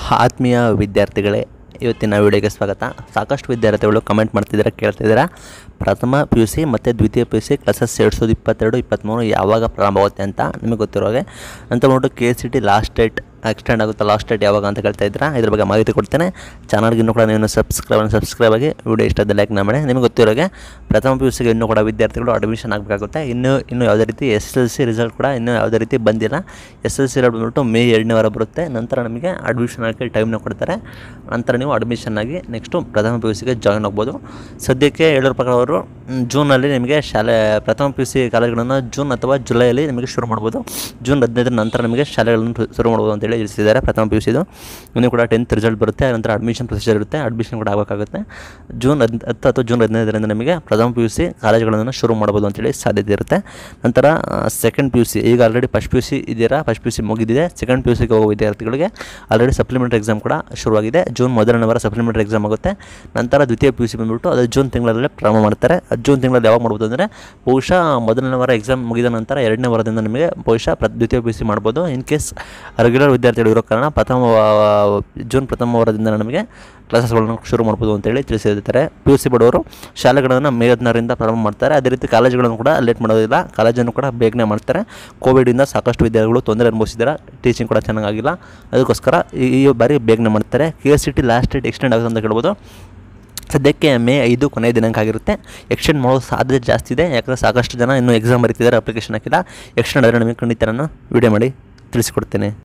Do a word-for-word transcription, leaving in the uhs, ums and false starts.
ಆತ್ಮೀಯ ವಿದ್ಯಾರ್ಥಿಗಳೇ, ಇವತ್ತಿನ ವಿಡಿಯೋಗೆ ಸ್ವಾಗತ. ಸಾಕಷ್ಟು ವಿದ್ಯಾರ್ಥಿಗಳು ಕಮೆಂಟ್ ಮಾಡ್ತಿದ್ದಾರೆ, ಕೇಳ್ತಿದ್ದೀರಾ ಪ್ರಥಮ ಪಿ ಯು ಸಿ ಮತ್ತು ದ್ವಿತೀಯ ಪಿ ಯು ಸಿ ಕ್ಲಾಸಸ್ ಎರಡು ಸಾವಿರದ ಇಪ್ಪತ್ತೆರಡು ಇಪ್ಪತ್ತ್ಮೂರು ಯಾವಾಗ ಪ್ರಾರಂಭ ಆಗುತ್ತೆ ಅಂತ ನಿಮಗೆ ಗೊತ್ತಿರೋ ಹಾಗೆ. ಅಂತ ನೋಡು K C T last date extend ಆಗುತ್ತೆ, ಲಾಸ್ಟ್ ಡೇಟ್ ಯಾವಾಗ ಅಂತ ಕೇಳ್ತಾ ಇದ್ದೀರಾ. ಇದ್ರ ಬಗ್ಗೆ ಮಾಹಿತಿ ಕೊಡ್ತೇನೆ. ಚಾನಲ್ಗೆ ಇನ್ನೂ ಕೂಡ ನೀವು ಸಬ್ಸ್ಕ್ರೈಬ್ ಸಬ್ಸ್ಕ್ರೈಬ್ ಆಗಿ ವಿಡಿಯೋ ಇಷ್ಟದ ಲೈಕ್ ಮಾಡಿ. ನಿಮಗೆ ಗೊತ್ತಿರೋಗೆ ಪ್ರಥಮ ಪಿ ಯು ಸಿಗೆ ಇನ್ನೂ ಕೂಡ ವಿದ್ಯಾರ್ಥಿಗಳು ಅಡ್ಮಿಷನ್ ಆಗಬೇಕಾಗುತ್ತೆ. ಇನ್ನೂ ಇನ್ನೂ ಯಾವುದೇ ರೀತಿ ಎಸ್ ಎಲ್ ಸಿ ರಿಸಲ್ಟ್ ಕೂಡ ಇನ್ನೂ ಯಾವುದೇ ರೀತಿ ಬಂದಿಲ್ಲ. ಎಸ್ ಎಲ್ ಸಿ ರಿಸಲ್ಟ್ ಬಂದ್ಬಿಟ್ಟು ಮೇ ಎರಡನೇ ವಾರ ಬರುತ್ತೆ. ನಂತರ ನಮಗೆ ಅಡ್ಮಿಷನ್ ಆಗಿ ಟೈಮ್ನ ಕೊಡ್ತಾರೆ. ನಂತರ ನೀವು ಅಡ್ಮಿಷನ್ ಆಗಿ ನೆಕ್ಸ್ಟು ಪ್ರಥಮ ಪಿ ಯು ಸಿಗೆ ಜಾಯ್ನ್ ಆಗ್ಬೋದು. ಸದ್ಯಕ್ಕೆ ಹೇಳೋರ ಪ್ರಕಾರ ಅವರು ಜೂನಲ್ಲಿ ನಿಮಗೆ ಶಾಲೆ ಪ್ರಥಮ ಪಿ ಯು ಸಿ ಕಾಲೇಜುಗಳನ್ನು ಜೂನ್ ಅಥವಾ ಜುಲೈಯಲ್ಲಿ ನಿಮಗೆ ಶುರು ಮಾಡ್ಬೋದು. ಜೂನ್ ಹದಿನೈದರ ನಂತರ ನಿಮಗೆ ಶಾಲೆಗಳನ್ನು ಶುರು ಮಾಡ್ಬೋದು ಅಂತೇಳಿ ತಿಳಿಸಿದ್ದಾರೆ. ಪ್ರಥಮ ಪಿ ಯು ಸಿದು ಇನ್ನೂ ಕೂಡ ಟೆಂತ್ ರಿಸಲ್ಟ್ ಬರುತ್ತೆ. ನಂತರ ಅಡ್ಮಿಷನ್ ಪ್ರೊಸೀಜರ್ ಇರುತ್ತೆ, ಅಡ್ಮಿಷನ್ ಕೂಡ ಆಗಬೇಕಾಗುತ್ತೆ. ಜೂನ್ ಹದ್ ಹತ್ತು ಅಥವಾ ಜೂನ್ ಹದಿನೈದರಿಂದ ನಿಮಗೆ ಪ್ರಥಮ ಪಿ ಯು ಸಿ ಕಾಲೇಜುಗಳನ್ನು ಶುರು ಮಾಡ್ಬೋದು ಅಂತೇಳಿ ಸಾಧ್ಯತೆ ಇರುತ್ತೆ. ನಂತರ ಸೆಕೆಂಡ್ ಪಿ ಯು ಸಿ, ಈಗ already first P U C ಇದೆಯಾ, ಫಸ್ಟ್ ಪಿ ಯು ಸಿ ಮುಗಿದಿದೆ. ಸೆಕೆಂಡ್ ಪಿ ಯು ಸಿಗೆ ಹೋಗೋ ವಿದ್ಯಾರ್ಥಿಗಳಿಗೆ ಆಲ್ರೆಡಿ ಸಪ್ಲಿಮೆಂಟರಿ ಎಕ್ಸಾಮ್ ಕೂಡ ಶುರುವಾಗಿದೆ. ಜೂನ್ ಮೊದಲನೇ ವಾರ ಸಪ್ಲಿಮೆಂಟರಿ ಎಕ್ಸಾಮ್ ಆಗುತ್ತೆ. ನಂತರ ದ್ವಿತೀಯ ಪಿ ಯು ಸಿ ಬಂದುಬಿಟ್ಟು ಅದು ಜೂನ್ ತಿಂಗಳಲ್ಲೇ ಪ್ರಾರಂಭ ಮಾಡ್ತಾರೆ. ಜೂನ್ ತಿಂಗಳಲ್ಲಿ ಯಾವಾಗ ಮಾಡ್ಬೋದು ಅಂದರೆ ಬಹುಶಃ ಮೊದಲನೇ ವಾರ ಎಕ್ಸಾಮ್ ಮುಗಿದ ನಂತರ ಎರಡನೇ ವಾರದಿಂದ ನಿಮಗೆ ಬಹುಶಃ ಪ್ರ ದ್ವಿತೀಯ ಪಿ ಯು ಸಿ ಮಾಡ್ಬೋದು. ಇನ್ ಕೇಸ್ ರೆಗ್ಯುಲರ್ ವಿದ್ಯಾರ್ಥಿಗಳು ಇರೋ ಕಾರಣ ಪ್ರಥಮ ಜೂನ್ ಪ್ರಥಮ ವಾರದಿಂದ ನಮಗೆ ಕ್ಲಾಸಸ್ಗಳನ್ನು ಶುರು ಮಾಡ್ಬೋದು ಅಂತೇಳಿ ತಿಳಿಸಿರ್ತಾರೆ. ಪಿ ಯು ಸಿ ಬಡವರು ಶಾಲೆಗಳನ್ನು ಮೇ ಹದಿನಾರರಿಂದ ಪ್ರಾರಂಭ ಮಾಡ್ತಾರೆ. ಅದೇ ರೀತಿ ಕಾಲೇಜುಗಳನ್ನು ಕೂಡ ಲೇಟ್ ಮಾಡೋದಿಲ್ಲ, ಕಾಲೇಜನ್ನು ಕೂಡ ಬೇಗನೆ ಮಾಡ್ತಾರೆ. ಕೋವಿಡಿಂದ ಸಾಕಷ್ಟು ವಿದ್ಯಾರ್ಥಿಗಳು ತೊಂದರೆ ಅನುಭವಿಸಿದ್ದಾರೆ, ಟೀಚಿಂಗ್ ಕೂಡ ಚೆನ್ನಾಗಿಲ್ಲ. ಅದಕ್ಕೋಸ್ಕರ ಈ ಬಾರಿ ಬೇಗನೆ ಮಾಡ್ತಾರೆ. K S C T last date extend ಆಗುತ್ತೆ ಅಂತ ಹೇಳ್ಬೋದು. ಸದ್ಯಕ್ಕೆ ಮೇ ಐದು ಕೊನೆಯ ದಿನಾಂಕ ಆಗಿರುತ್ತೆ. ಎಕ್ಸ್ಟೆಂಡ್ ಮಾಡೋ ಸಾಧ್ಯತೆ ಜಾಸ್ತಿ ಇದೆ, ಯಾಕಂದರೆ ಸಾಕಷ್ಟು ಜನ ಇನ್ನೂ ಎಕ್ಸಾಮ್ ಬರೀತಿದ್ದಾರೆ, ಅಪ್ಲಿಕೇಶನ್ ಹಾಕಿಲ್ಲ. ಎಕ್ಸ್ಟೆಂಡ್ ಆದರೆ ನಿಮಗೆ ಖಂಡಿತ ನಾನು ವಿಡಿಯೋ ಮಾಡಿ ತಿಳಿಸಿಕೊಡ್ತೇನೆ.